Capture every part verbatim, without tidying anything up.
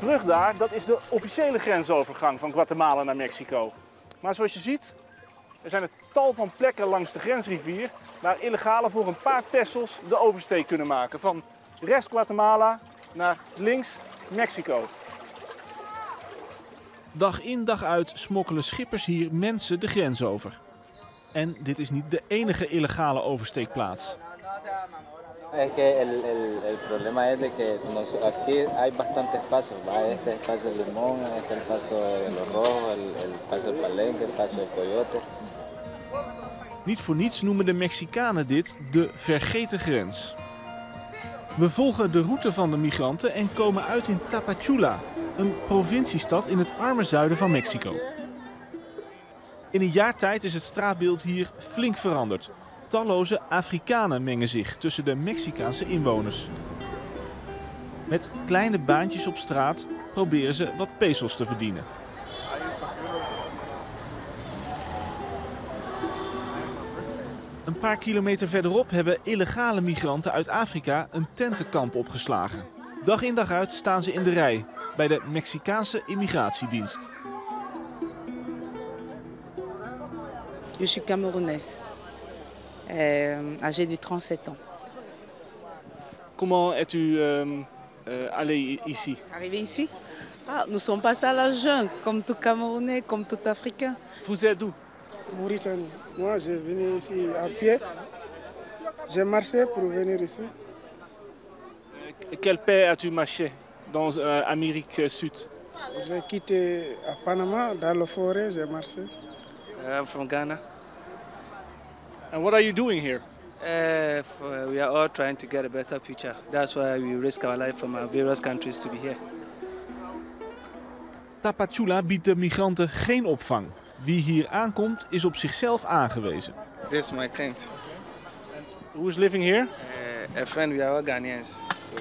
brug daar, dat is de officiële grensovergang van Guatemala naar Mexico. Maar zoals je ziet, er zijn een tal van plekken langs de grensrivier waar illegalen voor een paar pesos de oversteek kunnen maken. Van rechts Guatemala naar links Mexico. Dag in dag uit smokkelen schippers hier mensen de grens over. En dit is niet de enige illegale oversteekplaats. Es que el, el, el problema es de que nos, aquí hay bastantes pasos, ¿va? Este es el paso del Limón, este es el paso de los Rojos, el, el paso del Palenque, el paso del Coyote. Niet voor niets noemen de Mexicanen dit de vergeten grens. We volgen de route van de migranten en komen uit in Tapachula, een provinciestad in het arme zuiden van Mexico. In een jaar tijd is het straatbeeld hier flink veranderd. Talloze Afrikanen mengen zich tussen de Mexicaanse inwoners. Met kleine baantjes op straat proberen ze wat pesos te verdienen. Een paar kilometer verderop hebben illegale migranten uit Afrika een tentenkamp opgeslagen. Dag in dag uit staan ze in de rij bij de Mexicaanse immigratiedienst. Je suis Camerounaise, euh, âgée de trente-sept ans. Comment es-tu euh, euh, allé ici? Arrivé ici? Ah, nous sommes passés à la jungle, comme tout Camerounais, comme tout Africain. Vous êtes d'où? Mauritanie. Moi, je venu ici à pied. J'ai marché pour venir ici. Quel pays as-tu marché dans euh, Amérique Sud? J'ai quitté à Panama, dans la forêt, j'ai marché. I'm from Ghana. And what are you doing here? Uh, for, we are all trying to get a better future. That's why we risk our life from our various countries to be here. Tapachula biedt de migranten geen opvang. Wie hier aankomt is op zichzelf aangewezen. This is my tent. Who is living here? Uh, a friend, we are all Ghanaians. So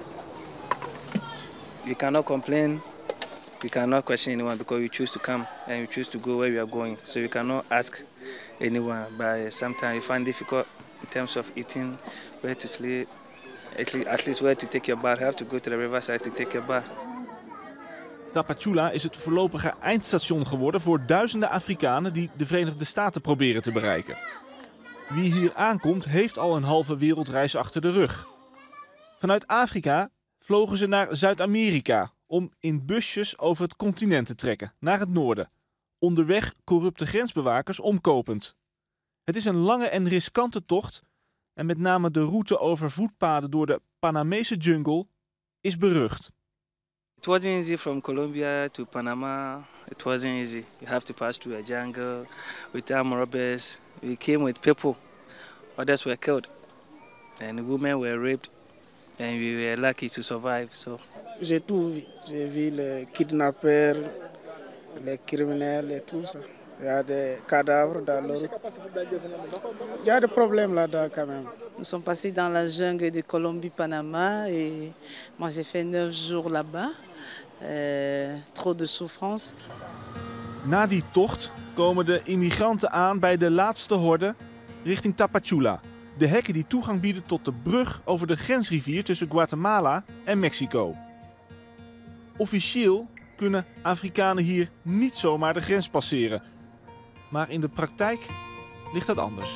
you cannot complain. We cannot question anyone because we choose to come and we choose to go where we are going. So we cannot ask anyone. But sometimes you find it difficult in terms of eating, where to sleep, at least, at least where to take your bath. You have to go to the riverside to take your bath. Tapachula is het voorlopige eindstation geworden voor duizenden Afrikanen die de Verenigde Staten proberen te bereiken. Wie hier aankomt heeft al een halve wereldreis achter de rug. Vanuit Afrika vlogen ze naar Zuid-Amerika om in busjes over het continent te trekken, naar het noorden. Onderweg corrupte grensbewakers omkopend. Het is een lange en riskante tocht en met name de route over voetpaden door de Panamese jungle is berucht. It wasn't easy from Colombia to Panama. It wasn't easy. You have to pass through a jungle with armed robbers. We came with people. Others were killed. And the women were raped. And we were lucky to survive. So. J'ai tout vu. J'ai vu les kidnappeurs, les criminels et tout ça. Il y a des cadavres dans l'eau. Il y a des problèmes là-dedans quand même. Nous sommes passés dans la jungle de Colombie-Panama et moi j'ai fait neuf jours là-bas. Euh, trop de souffrance. Na die tocht komen de immigranten aan bij de laatste horde richting Tapachula. De hekken die toegang bieden tot de brug over de grensrivier tussen Guatemala en Mexico. Officieel kunnen Afrikanen hier niet zomaar de grens passeren. Maar in de praktijk ligt dat anders.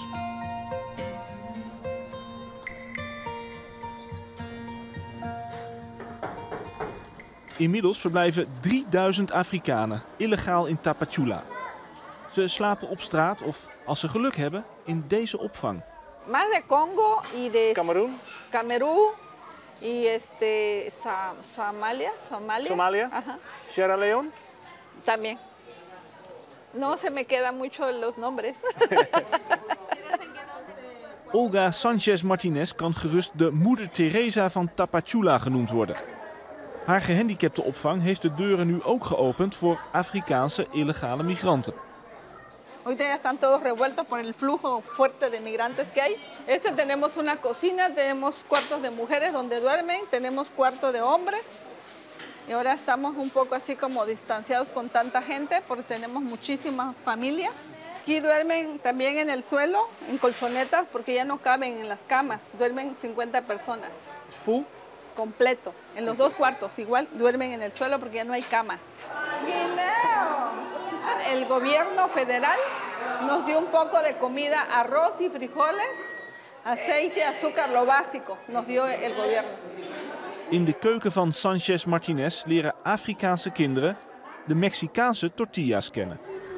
Inmiddels verblijven drieduizend Afrikanen illegaal in Tapachula. Ze slapen op straat of, als ze geluk hebben, in deze opvang. Más de Congo y de Cameroen? Camerún y este Somalia, Somalia. Somalia? Ajá. Sierra Leone? También. No se me quedan mucho los nombres. Olga Sanchez Martinez kan gerust de moeder Teresa van Tapachula genoemd worden. Haar gehandicaptenopvang heeft de deuren nu ook geopend voor Afrikaanse illegale migranten. Ahorita ya están todos revueltos por el flujo fuerte de migrantes que hay. Este tenemos una cocina, tenemos cuartos de mujeres donde duermen, tenemos cuartos de hombres. Y ahora estamos un poco así como distanciados con tanta gente porque tenemos muchísimas familias. Aquí duermen también en el suelo, en colchonetas, porque ya no caben en las camas. Duermen cincuenta personas. Full? completo, en los dos cuartos. Igual duermen en el suelo porque ya no hay camas. El gobierno federal nos dio un poco de comida, arroz y frijoles, aceite, azúcar, lo básico, nos dio el gobierno. In de keuken van Sanchez Martinez leren Afrikaanse kinderen de Mexicaanse tortillas kennen.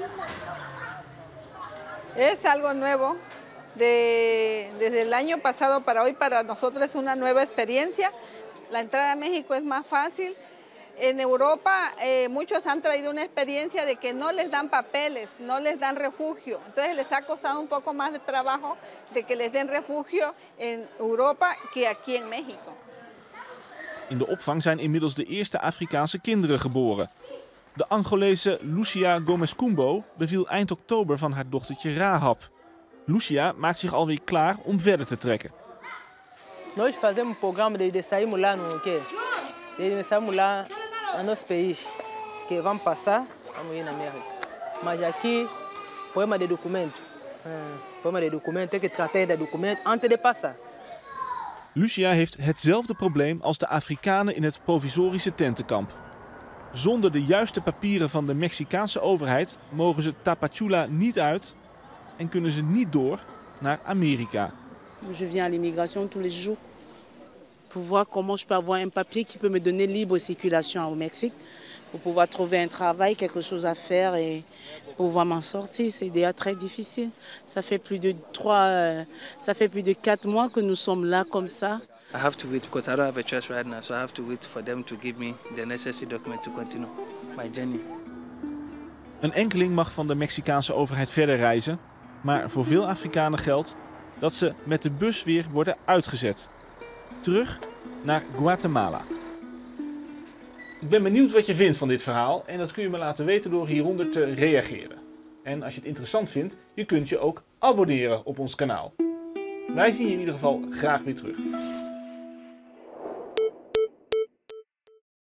Es algo nuevo. De, desde el año pasado para hoy, para nosotros es una nueva experiencia. La entrada a México es más fácil. En Europa eh, muchos han traído una experiencia de que no les dan papeles, no les dan refugio. Entonces les ha costado un poco más de trabajo de que les den refugio en Europa que aquí en México. In de opvang zijn inmiddels de eerste Afrikaanse kinderen geboren. De Angolese Lucia Gomez-Kumbo beviel eind oktober van haar dochtertje Rahab. Lucia maakt zich alweer klaar om verder te trekken. Nós fazemos um programa de, de sairmos lá no quê? De sairmos lá no nosso país, que vamos passar, vamos ir na América. Mas aqui, problema de documento. Uh, problema de documento, tem que tratar de documento antes de passar. Lucia heeft hetzelfde probleem als de Afrikanen in het provisorische tentenkamp. Zonder de juiste papieren van de Mexicaanse overheid mogen ze Tapachula niet uit en kunnen ze niet door naar Amerika. Je viens à l'immigration tous les jours pour voir comment je peux avoir un papier qui peut me donner libre circulation au Mexique, pour pouvoir trouver un travail, quelque chose à faire et pouvoir m'en sortir. C'est déjà très difficile. Ça fait plus de trois, euh, ça fait plus de quatre mois que nous sommes là comme ça. I have to wait because I don't have a choice right now, so I have to wait for them to give me the necessary document to continue my journey. Een enkeling mag van de Mexicaanse overheid verder reizen, maar voor veel Afrikanen geldt dat ze met de bus weer worden uitgezet. Terug naar Guatemala. Ik ben benieuwd wat je vindt van dit verhaal en dat kun je me laten weten door hieronder te reageren. En als je het interessant vindt, je kunt je ook abonneren op ons kanaal. Wij zien je in ieder geval graag weer terug.